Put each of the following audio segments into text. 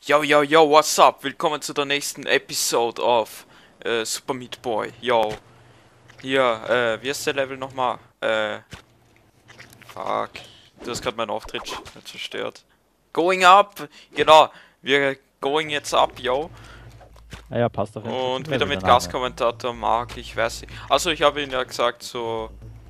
Yo, yo, yo, what's up? Willkommen zu der nächsten Episode of Super Meat Boy. Yo. Hier, wie ist der Level nochmal? Fuck. Du hast gerade meinen Auftritt zerstört. Going up! Genau, wir going jetzt up, yo. Ja, passt auf jeden Fall. Und wieder mit Gastkommentator Mark, ich weiß nicht. Also ich habe ihn ja gesagt, so,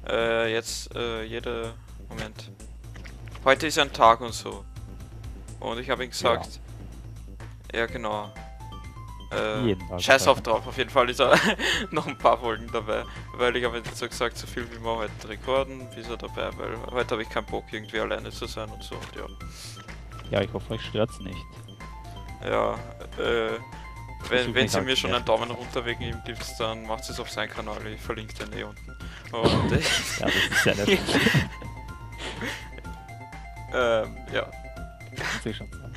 Moment. Heute ist ein Tag und so. Und ich habe ihm gesagt, ja genau. Scheiß auf drauf, auf jeden Fall ist er noch ein paar Folgen dabei. Weil ich habe jetzt so gesagt, so viel wie wir heute rekorden, ist er dabei, weil heute habe ich keinen Bock irgendwie alleine zu sein und so und ja. Ja, ich hoffe, euch stört's nicht. Ja, wenn sie mir schon einen Daumen runter wegen ihm gibt, dann macht es auf seinen Kanal, ich verlinke den eh unten. Und ja, das ist sehr nett. ja. Muss ich schon sagen.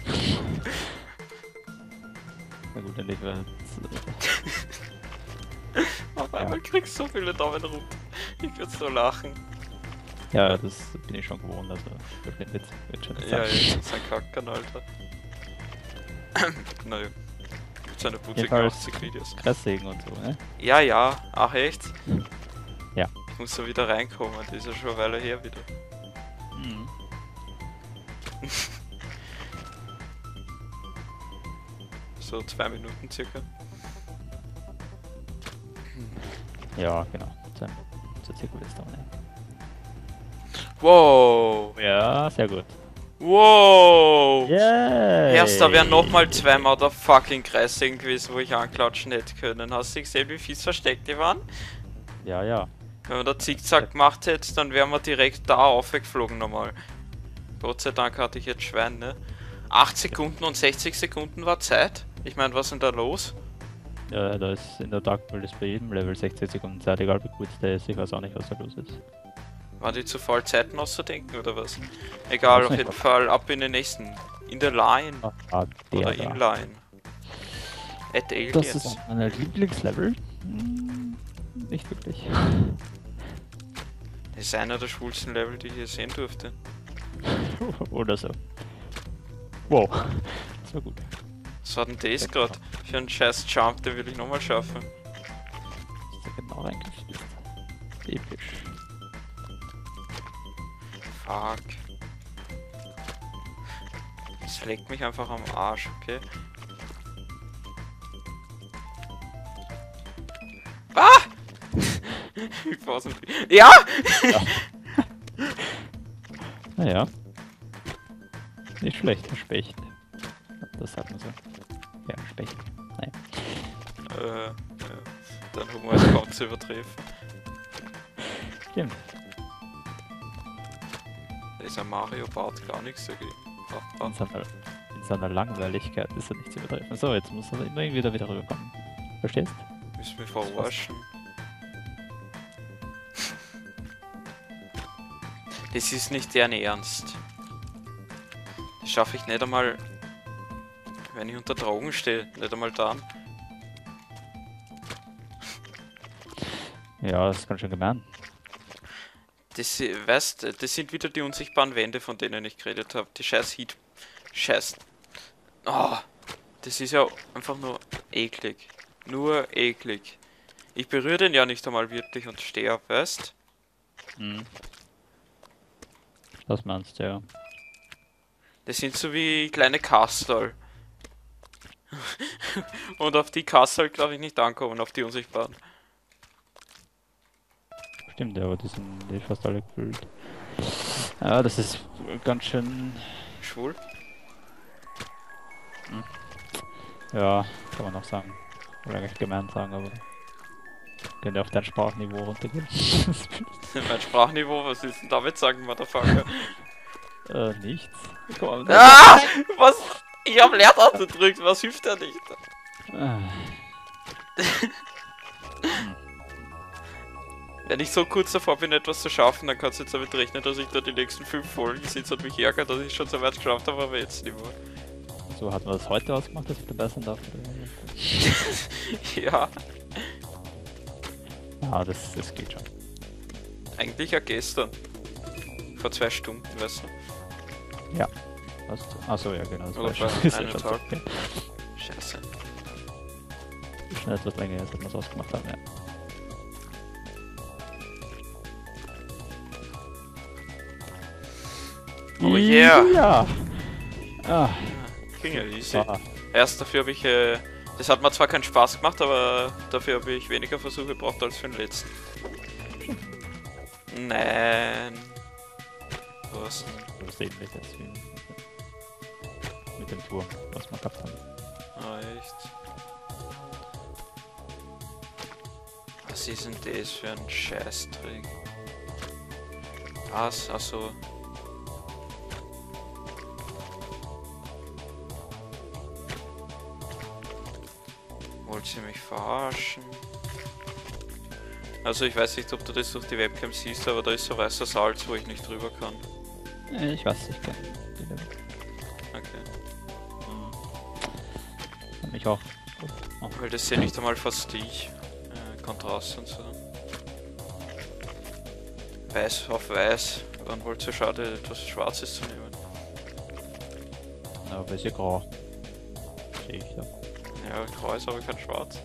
Na gut, dann legen wir jetzt. Auf einmal kriegst du so viele Daumen runter. Ich würde so lachen. Ja, das bin ich schon gewohnt, also wird schon Ja, jetzt ist ein Kackern, Alter. Naja. Mit seiner putzigen 80 Videos. Kressegen und so, ne? Ja, ja. Ach echt? Ja. Ich muss da wieder reinkommen, das ist ja schon eine Weile her wieder. Mhm. So 2 Minuten circa. Ja, genau. So circa wird's dauern, ne? Wow! Ja, sehr gut. Wow! Yay! Erst, da wären nochmal 2 Motherfucking Kreise gewesen, wo ich anklatschen hätte können. Hast du gesehen, wie fies versteckt die waren? Ja, ja. Wenn man da Zickzack gemacht hätte, dann wären wir direkt da aufgeflogen nochmal. Gott sei Dank hatte ich jetzt Schwein, ne? 8 Sekunden und 60 Sekunden war Zeit. Ich meine, was ist denn da los? Ja, da ist in der Dark World ist bei jedem Level 60 Sekunden Zeit, egal wie gut der ist. Ich weiß auch nicht, was da los ist. Waren die zu faul, Zeiten auszudenken oder was? Egal, auf jeden Fall ab in den nächsten. In der Line. Oder Inline. At Aliens. Das ist mein Lieblingslevel. Nicht wirklich. Das ist einer der schwulsten Level, die ich hier sehen durfte. Oder so. Wow. Das war gut. Was war denn das gerade? Für einen scheiß Jump, den will ich nochmal schaffen. Ist da genau reingeschnitten. Episch. Fuck. Das leckt mich einfach am Arsch, okay? Ah! Ja! Naja. Nicht schlecht, ein Specht. Das sagt man so. Ja, Specht. Naja. Ja. Dein Humor ist kaum zu übertreffen. Stimmt. Da ist ein Mario Bart gar nichts dagegen. In seiner Langweiligkeit ist er nicht zu übertreffen. So, jetzt muss er immer irgendwie da wieder rüberkommen. Verstehst? Müssen wir verarschen. Das ist nicht deren Ernst. Das schaffe ich nicht einmal, wenn ich unter Drogen stehe. Nicht einmal dann. Ja, das ist ganz schön gemein. Das, weißt, das sind wieder die unsichtbaren Wände, von denen ich geredet habe. Die scheiß Heat. Scheiß. Oh, das ist ja einfach nur eklig. Nur eklig. Ich berühre den ja nicht einmal wirklich und stehe ab, weißt? Mhm. Das meinst du, ja. Das sind so wie kleine Kastel. Und auf die Kastel glaube ich nicht ankommen, auf die unsichtbaren. Stimmt, ja, aber die sind fast alle gefüllt. Ja, das ist ganz schön... Schwul? Ja, kann man auch sagen. Oder eigentlich gemein sagen, aber... Könnte auf dein Sprachniveau runtergehen. Mein Sprachniveau, was ist denn damit sagen, Motherfucker? Nichts. Komm, Ah! Was? Ich hab Leertaste gedrückt, was hilft der nicht? Wenn ich so kurz davor bin, etwas zu schaffen, dann kannst du jetzt damit rechnen, dass ich da die nächsten 5 Folgen sitze und mich ärgert, dass ich schon so weit geschafft habe, aber jetzt nicht mehr. So hat man das heute ausgemacht, dass ich dabei sein darf. Ja. Ja, das geht schon. Eigentlich ja gestern. Vor 2 Stunden, weißt du? Ja. Was? Achso, ja genau, das Oder war schon. bei Ist ja schon so. 1,5. Okay. Scheiße. Schon etwas länger, als wir es ausgemacht haben, ja. Oh yeah! Ja! Ah, Ging ja easy. ah. Erst dafür habe ich, das hat mir zwar keinen Spaß gemacht, aber dafür habe ich weniger Versuche gebraucht als für den letzten. Nein. Was? Das ist ähnlich jetzt wie mit dem Turm, was wir gehabt haben. Ah, echt? Was ist denn das für ein Scheißdreck? Was? Achso. Wollt ihr mich verarschen? Also ich weiß nicht, ob du das durch die Webcam siehst, aber da ist so weißer Salz, wo ich nicht drüber kann. Ich weiß, ich kenne die Level. Okay. Und mich auch. Oh. Weil das sehe nicht einmal fast ich. Kontrast und so. Weiß auf weiß. Dann wohl zu schade, etwas Schwarzes zu nehmen. Na, aber ist ja grau. Sehe ich da. Ja, grau ist aber kein Schwarz.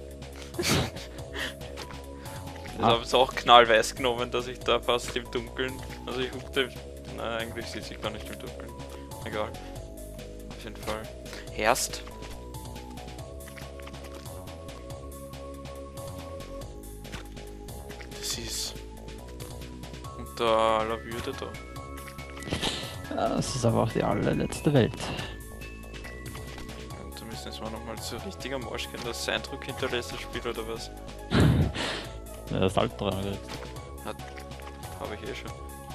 Ich habe es auch knallweiß genommen, dass ich da fast im Dunkeln. Also ich guckte. Nein, eigentlich sieht sich gar nicht im Dunkeln. Egal. Auf jeden Fall. Erst. Das ist unter aller Würde da. Ja, das ist aber auch die allerletzte Welt. Und da müssen jetzt mal nochmal so richtig am Arsch gehen, dass es Eindruck hinterlässt, das Spiel oder was? Ja, das Salz dran gekriegt. Habe ich eh schon.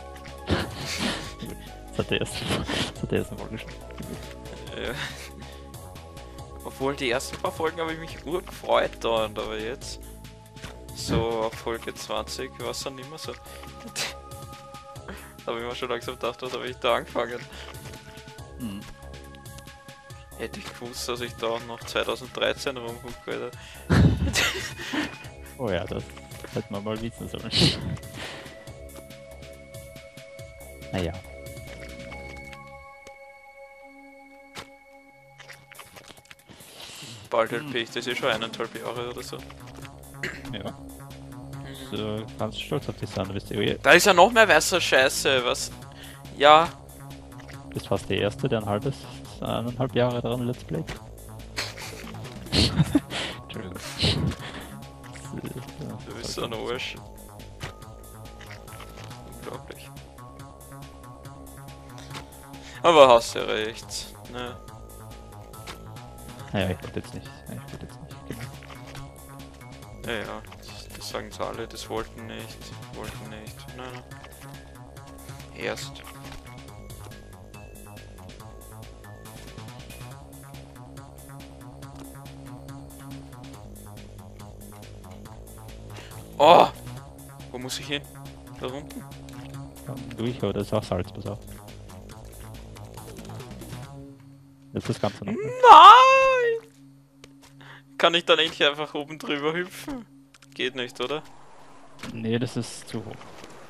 Das hat der erste Folge schon. Ja. Obwohl die ersten paar Folgen habe ich mich urgefreut da, aber jetzt so auf Folge 20 war es dann nicht mehr so. Da habe ich mir schon langsam gedacht, was habe ich da angefangen? Mhm. Hätte ich gewusst, dass ich da noch 2013 rumgucke, Alter. Oh ja, das hätte man mal wissen sollen. Naja. Bald LP ich das eh schon 1,5 Jahre oder so. Ja. So, ganz stolz auf die Sound, wisst ihr. Da ist ja noch mehr weißer Scheiße, was? Ja. Du bist fast der Erste, der 1,5 Jahre daran Let's Play. Entschuldigung. Du bist so ein Arsch. Unglaublich. Aber hast ja recht. Ne? Naja, ich wollte jetzt nicht. Genau. Ja, das sagen sie alle, das wollten nicht. Nein, nein. Erst. Oh! Wo muss ich hin? Da unten? Dann durch, aber das ist auch Salz, pass auf. Jetzt das Ganze noch. Nein! Kann ich dann nicht einfach oben drüber hüpfen? Geht nicht, oder? Nee, das ist zu hoch.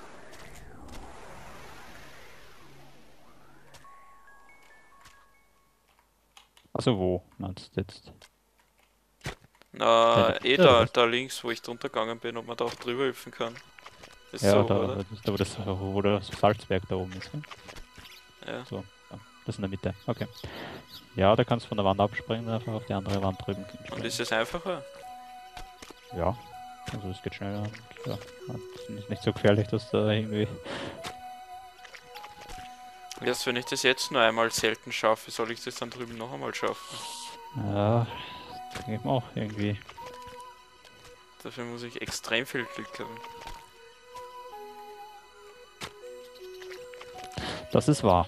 Also wo meinst du jetzt? Na, Ja, da links, wo ich drunter gegangen bin, ob man da auch drüber hüpfen kann. Ist Ja, so, da, oder? das ist aber das, wo das Salzberg da oben ist. Ne? Ja. So, ja, das in der Mitte. Okay. Ja, da kannst du von der Wand abspringen, einfach auf die andere Wand drüben Und springen. ist es einfacher? Ja, also es geht schneller. Ja, ist nicht so gefährlich, dass da irgendwie... Erst wenn ich das jetzt nur einmal selten schaffe, soll ich das dann drüben noch einmal schaffen? Ja, denke ich mir auch irgendwie. Dafür muss ich extrem viel Glück haben. Das ist wahr.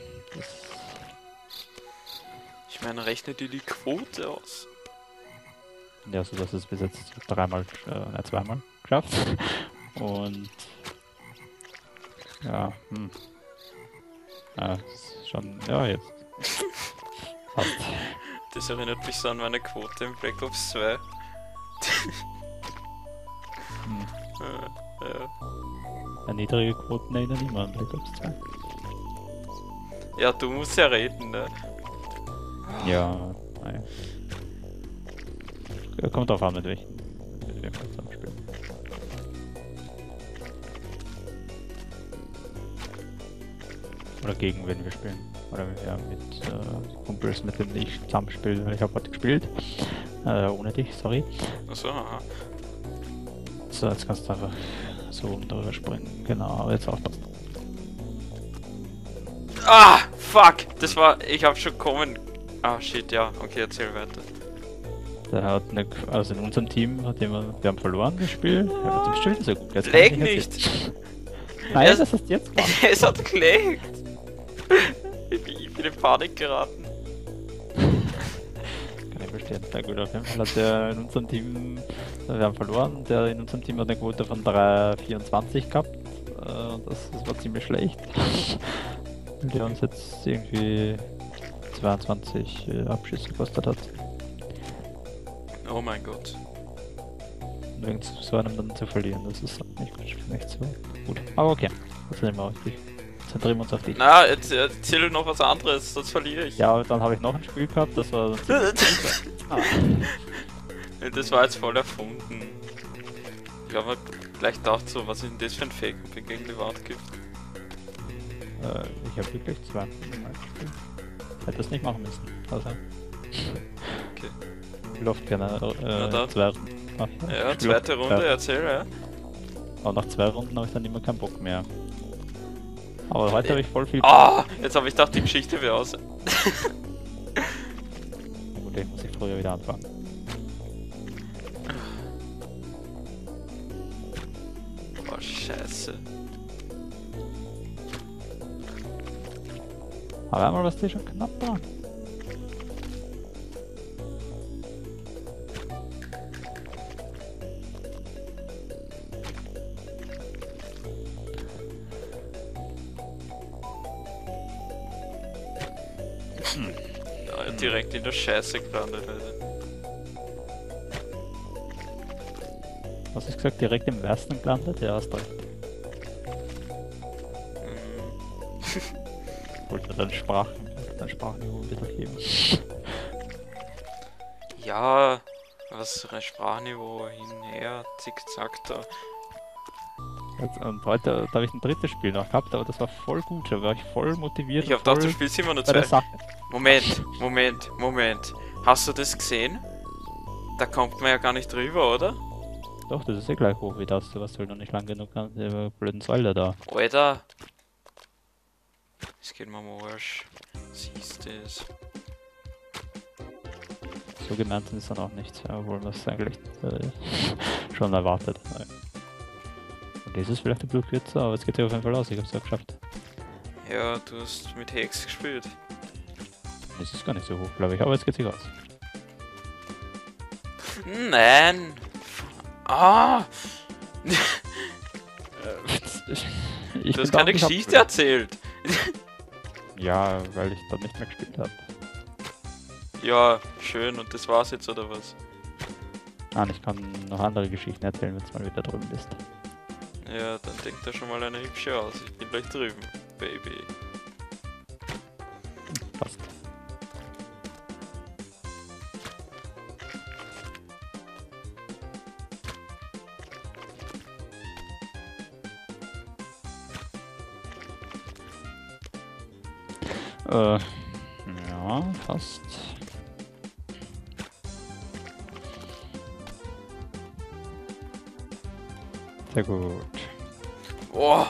Ich meine, rechne dir die Quote aus. Ja, so dass es bis jetzt zweimal geschafft. Und ja, ist schon, ja, jetzt. Fast. Das erinnert mich so an meine Quote in Black Ops 2. Ja. Eine niedrige Quoten erinnern immer an Black Ops 2. Ja, du musst ja reden, ne? Ja, naja. Kommt drauf an, mit welchen wir zusammen spielen. Oder gegen wen wir spielen. Oder ja, mit Kumpels, mit denen ich zusammen spiele. Ich habe heute gespielt. Ohne dich, sorry. Achso, aha. So, jetzt kannst du einfach so drüber springen. Genau, jetzt aufpassen. Ah, fuck! Das war, ich hab schon kommen. Ah, shit, ja. Okay, erzähl weiter. Der hat eine, also in unserem Team hat jemand, wir haben verloren das Spiel. Ja, du bist schon wieder so gut. Jetzt Leg nicht! Nein, das hast du jetzt gemacht. Es hat gelegt! Ich bin in Panik geraten. Kann ich verstehen. Na gut, auf jeden Fall hat der in unserem Team, wir haben verloren, der in unserem Team hat eine Quote von 3,24 gehabt. Das war ziemlich schlecht. Der uns jetzt irgendwie 22 Abschüsse gekostet hat. Oh mein Gott. Und wegen so einem dann zu verlieren, das ist nicht so gut. Aber okay, das ist nicht mehr richtig. Konzentrieren wir uns auf dich. Na, erzähl noch was anderes, sonst verliere ich. Ja, dann habe ich noch ein Spiel gehabt, das war... Das war jetzt voll erfunden. Ich habe mir gleich gedacht, so, was ist denn das für ein Fake, ob ich gegen die Wand gibt. Ich habe wirklich 2 gespielt. Hätte das nicht machen müssen. Also. Okay. Ich laufe gerne Ja, zweite Runde, erzähl, ja. Aber nach 2 Runden habe ich dann immer keinen Bock mehr. Aber heute habe ich voll viel... Ah, jetzt habe ich gedacht, die Geschichte wäre aus. Gut, ich muss ich früher wieder anfangen. Oh, scheiße. Aber einmal was die schon knapp war. Ja, direkt in der Scheiße gelandet, Alter. Was hast du gesagt? Direkt im Westen gelandet? Ja, hast recht. Wollte dein Sprachniveau wieder heben. Ja, was für ein Sprachniveau hinher, zickzack da. Und heute, da habe ich ein drittes Spiel noch gehabt, aber das war voll gut, da war ich voll motiviert. Ich hab gedacht, du spielst immer nur bei der 2. Sache. Moment. Hast du das gesehen? Da kommt man ja gar nicht drüber, oder? Doch, das ist eh gleich hoch wie das, du warst halt noch nicht lang genug an der blöden Säule da. Alter! Das geht mir am Arsch. Siehst du es? So gemeint ist dann auch nicht, obwohl man es eigentlich schon erwartet. Okay, ist es vielleicht ein Blut kürzer, aber es geht ja auf jeden Fall aus, ich hab's ja geschafft. Ja, du hast mit Hex gespielt. Es ist gar nicht so hoch, glaube ich, aber jetzt geht's sich aus. Nein! Ah! Du hast keine Geschichte erzählt! Ja, weil ich dann nicht mehr gespielt habe. Ja, schön, und das war's jetzt, oder was? Ah, ich kann noch andere Geschichten erzählen, wenn du mal wieder drüben bist. Ja, dann denkt er schon mal eine hübsche aus. Ich bin gleich drüben, Baby. Passt. Ja, fast. Sehr gut. Boah!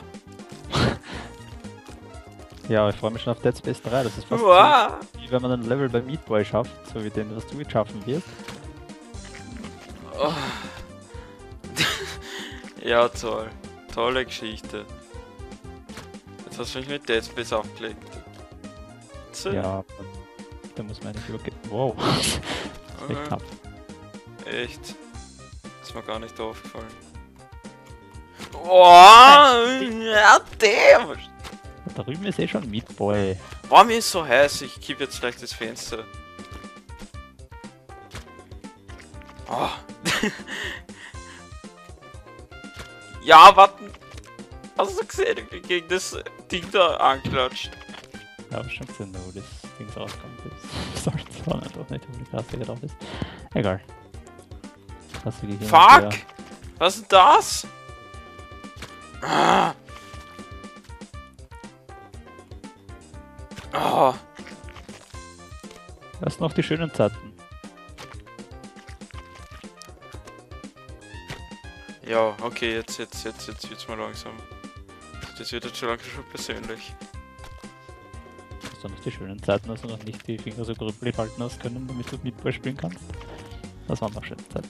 Ja, ich freue mich schon auf Dead Space 3. Das ist fast Uah. so, wie wenn man ein Level bei Meat Boy schafft, so wie den, was du jetzt schaffen wirst. Oh. Ja, toll. Tolle Geschichte. Jetzt hast du mich mit Dead Space aufgelegt. So. Ja, da muss man nicht übergehen. Wow. Das ist echt knapp. Echt? Ist mir gar nicht aufgefallen. Oh, ja, damn! Da drüben ist eh schon Meat Boy. Boah, mir ist so heiß, ich kipp jetzt gleich das Fenster. Oh. Ja, warten. Hast du gesehen, wie gegen das Ding da anklatscht? Ja, hab ich schon gesehen, wo das Ding rauskommt. Das Nein, doch nicht, wo die Klassiker drauf ist. Egal. Fuck! Was ist das? Ah. Oh. Das sind noch die schönen Zeiten. Ja, okay, jetzt wird's mal langsam. Das wird jetzt schon langsam schon persönlich. Das sind noch die schönen Zeiten, also noch nicht die Finger so grüppelig halten aus können, damit du Meatball spielen kannst. Das waren noch schöne Zeiten.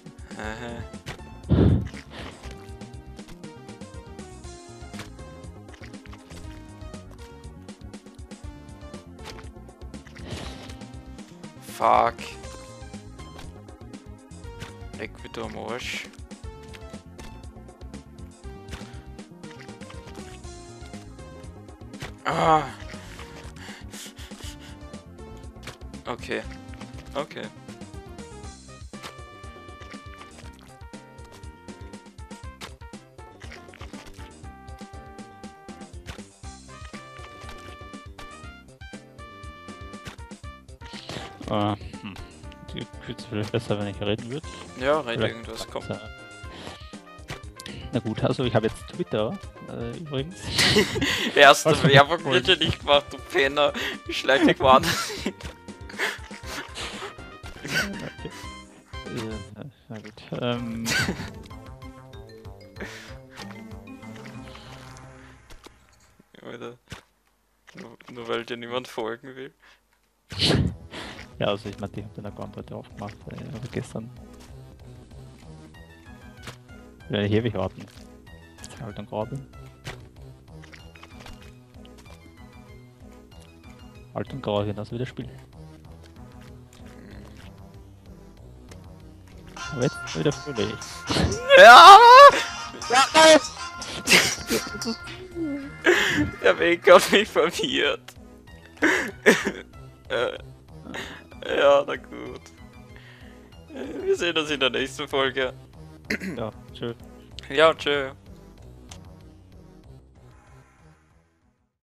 Fuck. Weg wieder am Arsch. Ah. Okay. Okay. Ich würde es vielleicht besser, wenn ich reden würde. Ja, red irgendwas, komm. Na gut, also ich habe jetzt Twitter, übrigens. Erste Werbung bitte nicht gemacht, du Penner. Wie schlecht ich war. Na gut. Alter. Nur weil dir niemand folgen will. Ja, also ich meine, die haben den Account heute aufgemacht, aber gestern. Werde ich ewig warten. Jetzt halt dann gerade. Alt und grau, genauso wie das Spiel. Aber jetzt wieder fröhlich. Ja! Der Weg hat mich verwirrt. Ja, na gut. Wir sehen uns in der nächsten Folge. Ja, tschö. Ja, tschö.